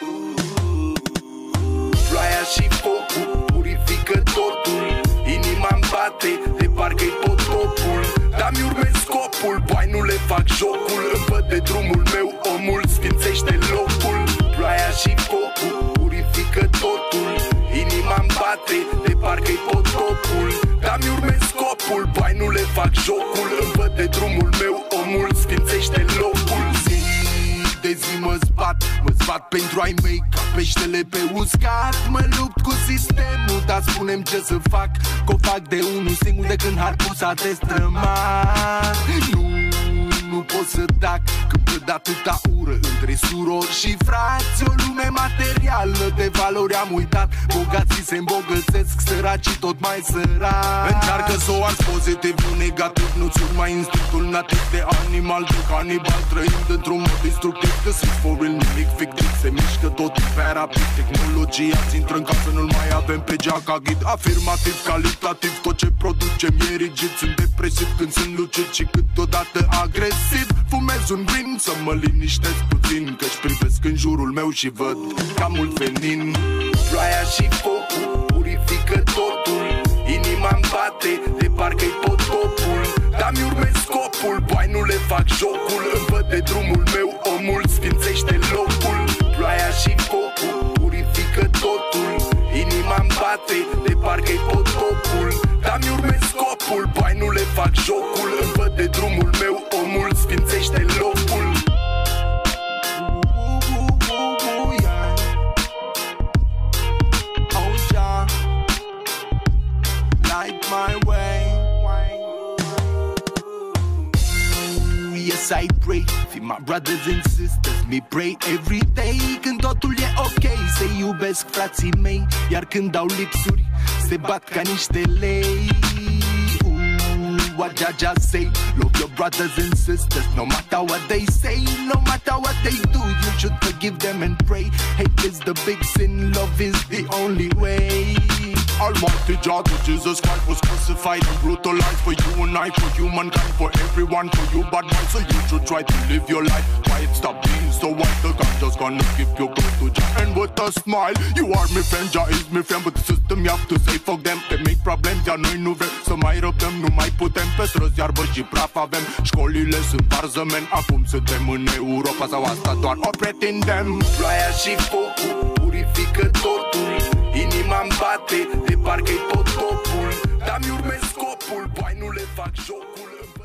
Ploaia și focul purifică totul. Inima-mi bate de parcă-i potopul. Dar-mi urmez scopul, bai nu le fac jocul. Îmi văd de drumul meu, omul sfințește locul. Ploaia și focul purifică totul. Inima-mi bate de parcă-i potopul. Dar-mi urmez scopul, bai nu le fac jocul. Îmi văd de drumul meu, omul sfințește locul. De zi mă zbat pentru ai mei ca peștele pe uscat. Mă lupt cu sistemul, dar spune-mi ce să fac, că o fac de unul singur de când harpusa te strămat. Nu pot să tac, când văd atâta ură între surori și frați. O lume materială de valori am uitat. Bogații se îmbogățesc, săracii tot mai săraci. Încearcă să o arzi pozitiv, nu negativ. Nu-ți urma instinctul nativ de animal, de canibal, trăind într-un mod destructiv. The search for real, nimic fictiv. Se mișcă totul pe rapid. Tehnologia ți intră în casă, nu-l mai avem pe geaca ghid. Afirmativ, calitativ, tot ce producem e rigid. Sunt depresiv când sunt lucid și câteodată agresiv. Fumez un green să mă liniștesc puțin, că-și privesc în jurul meu și văd ca mult venin. Ploaia și focul purifică totul. Inima-mi bate de parcă-i potopul. Dar-mi urmez scopul, bai nu le fac jocul. Îmi văd de drumul meu, omul sfințește locul. Ploaia și focul purifică totul. Inima-mi bate de parcă-i potopul. Dar-mi urmez scopul, bai nu le fac jocul. Îmi văd de drumul meu, omul sfințește locul. Light my way. Yes, I pray for my brothers and sisters. Me pray every day. Când totul e ok, se iubesc frații mei. Iar când dau lipsuri, se bat ca niște lei. What Jaja say, love your brothers and sisters. No matter what they say, no matter what they do, you should forgive them and pray. Hate is the big sin, love is the only way. Almighty Jah, Jesus Christ was crucified and brutalized for you and I, for humankind, for everyone, for you bad man. So you should try to live your life quiet, stop being so white. The God just gonna give you good to Jah, and with a smile. You are my friend, Jah is my friend, but the system you have to say fuck them. They make problems, iar noi nu vrem să mai răbdăm, nu mai putem. Pe străzi iarbă și praf avem, școlile sunt varzămen. Acum suntem în Europa sau asta doar o pretindem. Ploaia și focul purifică totul. Inima-mi bate de parcă-i potopul. Dar-mi urmez scopul, bai nu le fac jocul.